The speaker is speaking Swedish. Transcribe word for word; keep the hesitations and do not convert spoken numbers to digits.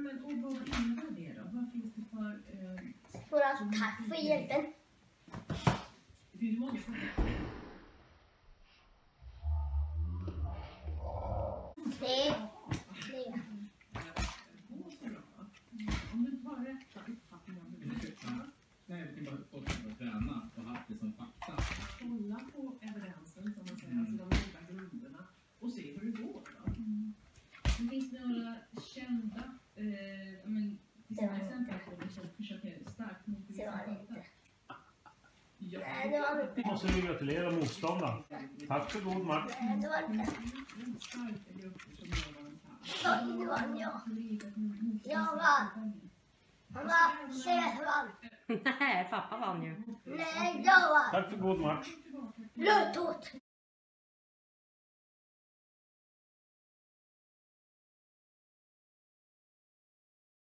men och vad innebär det då? Vad finns det för... Eh, för att tack för hjälpen. Det finns många frågor. Nej. Nej. Om du tar rätta uppfattningar om hur det är. Nej, vi kan bara folk som träna och haft det som fakta. Kolla på evidensen, som man säger, alltså de olika grunderna, och se hur det går då. Mm. Det finns några kända, eh, men, till exempel på det som försöker starkt motivera fakta. Ja. Nej, det var inte. Måste vi gratulera motståndaren. Tack för god match. Nej, det var inte. Starka grupper som gör vad de kan. Oj, nu vann jag. Jag vann. Mamma, säg att jag vann. Nej, pappa vann ju. Nej, jag vann. Tack för god match. Blötåt.